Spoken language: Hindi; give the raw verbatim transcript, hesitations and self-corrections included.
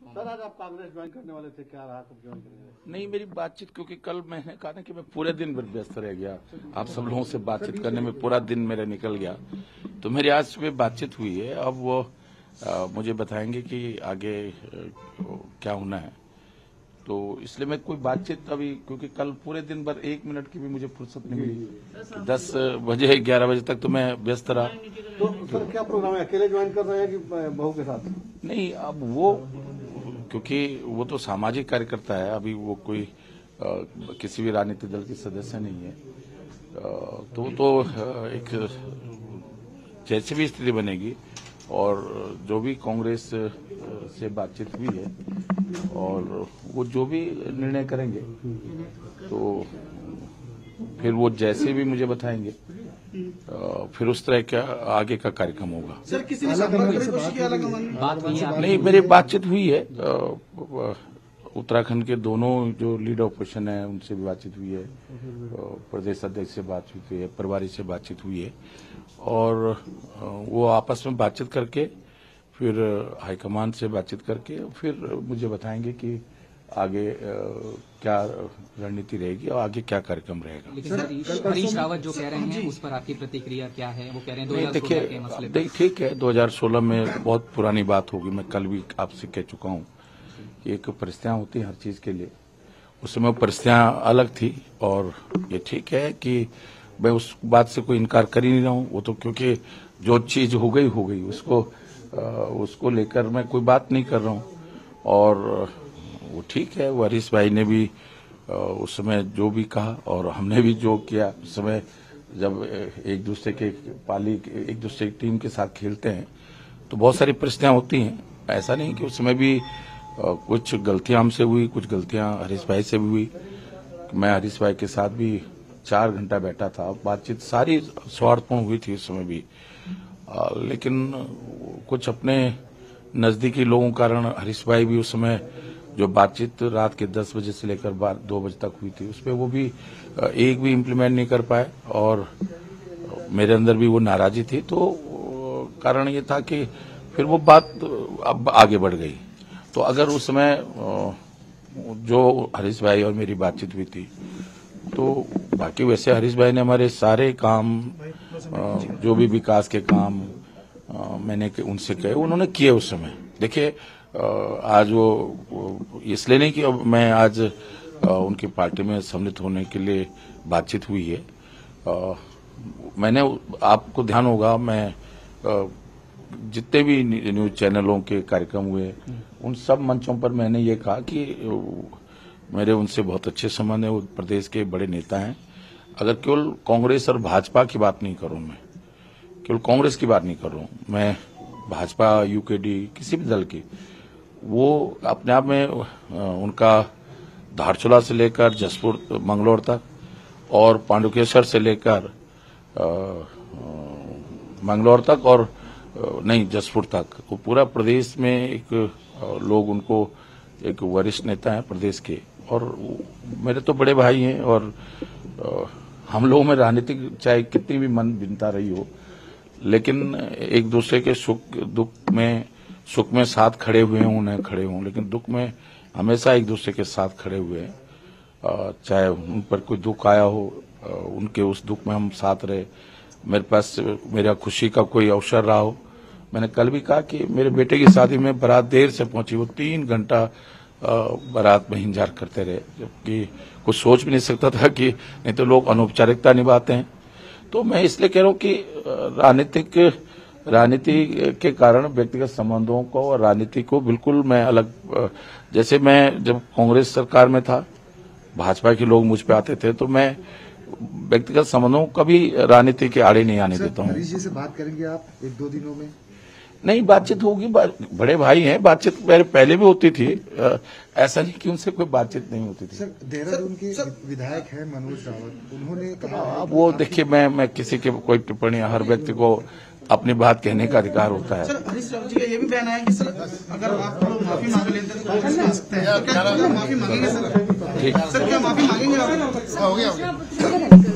सर आज आप कांग्रेस ज्वाइन करने वाले थे, क्या रहा कब ज्वाइन करेंगे? नहीं, मेरी बातचीत, क्योंकि कल मैंने कहा ना कि मैं पूरे दिन भर व्यस्त रह गया, आप सब लोगों से बातचीत करने में पूरा दिन मेरा निकल गया, तो मेरी आज सुबह बातचीत हुई है। अब वो आ, मुझे बताएंगे कि आगे आ, क्या होना है, तो इसलिए मैं कोई बातचीत अभी, क्योंकि कल पूरे दिन भर एक मिनट की भी मुझे फुर्सत नहीं मिली। दस बजे ग्यारह बजे तक तो मैं व्यस्त रहा। तो सर क्या प्रोग्राम है, अकेले ज्वाइन कर रहे हैं कि बहू के साथ? नहीं, अब वो क्योंकि वो तो सामाजिक कार्यकर्ता है, अभी वो कोई आ, किसी भी राजनीतिक दल की सदस्य नहीं है, आ, तो तो एक जैसी भी स्थिति बनेगी और जो भी कांग्रेस से बातचीत हुई है और वो जो भी निर्णय करेंगे तो फिर वो जैसे भी मुझे बताएंगे फिर उस तरह का आगे का कार्यक्रम होगा। सर किसी ने बात नहीं, मेरी बातचीत हुई है, उत्तराखंड के दोनों जो लीड ऑपोजिशन है उनसे भी बातचीत हुई है, प्रदेश अध्यक्ष से बातचीत हुई है, प्रभारी से बातचीत हुई है और वो आपस में बातचीत करके फिर हाईकमान से बातचीत करके फिर मुझे बताएंगे कि आगे क्या रणनीति रहेगी और आगे क्या कार्यक्रम रहेगा। लेकिन सर हरीश रावत जो कह रहे हैं उस पर आपकी प्रतिक्रिया क्या है? वो कह रहे हैं दो हज़ार सोलह के मसले पर। देखिए, ठीक है, दो हज़ार सोलह में बहुत पुरानी बात होगी, मैं कल भी आपसे कह चुका हूँ कि एक परिस्थितियां होती हैं हर चीज के लिए, उस समय परिस्थितियां अलग थी और ये ठीक है कि मैं उस बात से कोई इनकार कर ही नहीं रहा हूँ। वो तो क्योंकि जो चीज हो गई हो गई, उसको आ, उसको लेकर मैं कोई बात नहीं कर रहा हूँ और वो ठीक है। वो हरीश भाई ने भी आ, उस समय जो भी कहा और हमने भी जो किया, उस समय जब एक दूसरे के पाली एक दूसरे की टीम के साथ खेलते हैं तो बहुत सारी परिस्थितियां होती हैं। ऐसा नहीं कि उस समय भी आ, कुछ गलतियां हमसे हुई, कुछ गलतियां हरीश भाई से भी हुई। मैं हरीश भाई के साथ भी चार घंटा बैठा था, बातचीत सारी सौहार्दपूर्ण हुई थी उस समय भी, आ, लेकिन कुछ अपने नजदीकी लोगों के कारण हरीश भाई भी उस समय जो बातचीत रात के दस बजे से लेकर दो बजे तक हुई थी उसमें वो भी एक भी इम्प्लीमेंट नहीं कर पाए और मेरे अंदर भी वो नाराजगी थी। तो कारण ये था कि फिर वो बात अब आगे बढ़ गई। तो अगर उस समय जो हरीश भाई और मेरी बातचीत हुई थी तो बाकी वैसे हरीश भाई ने हमारे सारे काम, जो भी विकास के काम मैंने उनसे कहे, उन्होंने किए उस समय। देखिए, आज वो इसलिए नहीं कि अब मैं आज उनकी पार्टी में सम्मिलित होने के लिए बातचीत हुई है। मैंने, आपको ध्यान होगा, मैं जितने भी न्यूज चैनलों के कार्यक्रम हुए उन सब मंचों पर मैंने ये कहा कि मेरे उनसे बहुत अच्छे संबंध है, वो प्रदेश के बड़े नेता हैं। अगर केवल कांग्रेस और भाजपा की बात नहीं करूं, मैं केवल कांग्रेस की बात नहीं कर रहा हूं, मैं भाजपा, यूकेडी, किसी भी दल की, वो अपने आप में उनका धारचूला से लेकर जसपुर मंगलौर तक और पांडुकेश्वर से लेकर मंगलौर तक और नहीं जसपुर तक, वो पूरा प्रदेश में एक लोग उनको एक वरिष्ठ नेता हैं प्रदेश के और मेरे तो बड़े भाई हैं और हम लोगों में राजनीतिक चाहे कितनी भी मन भिन्नता रही हो, लेकिन एक दूसरे के सुख दुख में सुख में साथ खड़े हुए हों, उन्हें खड़े हों, लेकिन दुख में हमेशा एक दूसरे के साथ खड़े हुए हैं। चाहे उन पर कोई दुख आया हो, उनके उस दुख में हम साथ रहे। मेरे पास मेरा खुशी का कोई अवसर रहा हो, मैंने कल भी कहा कि मेरे बेटे की शादी में बारात देर से पहुंची, वो तीन घंटा बारात में इंतजार करते रहे, जबकि कुछ सोच भी नहीं सकता था कि नहीं तो लोग अनौपचारिकता निभाते हैं। तो मैं इसलिए कह रहा हूं कि राजनीतिक राजनीति के कारण व्यक्तिगत संबंधों को और राजनीति को बिल्कुल मैं अलग, जैसे मैं जब कांग्रेस सरकार में था, भाजपा के लोग मुझ पे आते थे तो मैं व्यक्तिगत संबंधों को कभी राजनीति के आड़े नहीं आने देता हूँ। हरीश जी से बात करेंगे आप एक दो दिनों में? नहीं, बातचीत होगी, बड़े भाई हैं, बातचीत मेरे पहले भी होती थी, ऐसा नहीं कि उनसे कोई बातचीत नहीं होती थी। सर, देहरादून के विधायक हैं मनोज रावत, उन्होंने कहा, वो देखिए, मैं मैं किसी के कोई टिप्पणी, हर व्यक्ति को अपनी बात कहने का अधिकार होता है। सर, हरीश रावत जी का ये भी बयान आया कि सर अगर आप लोग माफी मांग लेते हैं तो कांग्रेस आ सकते हैं, तो क्या माफी मांगेंगे सर? ठीक, सर क्या माफी मांगेंगे आप?